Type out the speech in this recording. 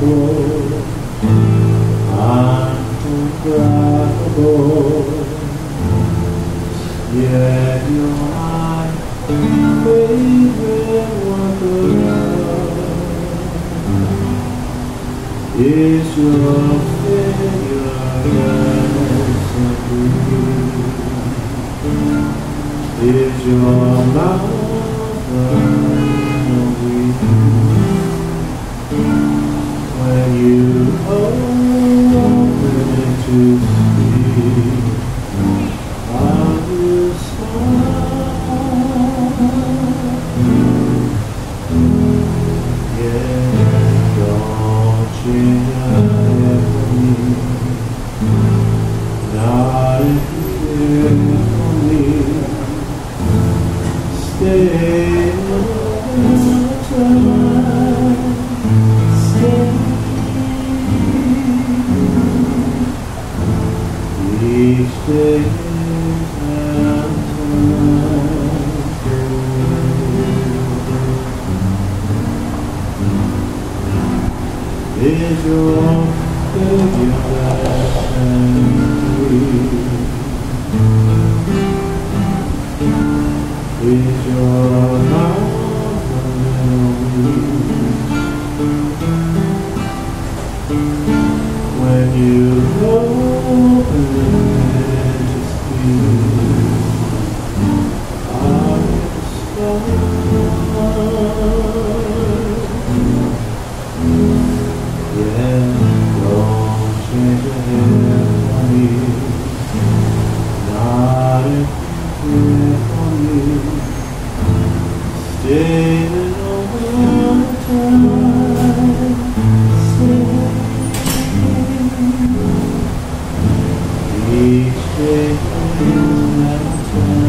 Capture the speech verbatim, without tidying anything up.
unforgettable. Yet you're my favorite work of love. Is your figure innocently? Is your mouth sweet? When you open it to speak, I'll just smile. Yeah, don't change a hair for me. Not if you care for me. Stay another time. Stay. Each day is time. Is your figure is your mouth a when you open it to speak, I'll smile. Yeah, don't change a hair for me. Not if you care for me. Stay another time. Stay. Each day is my time.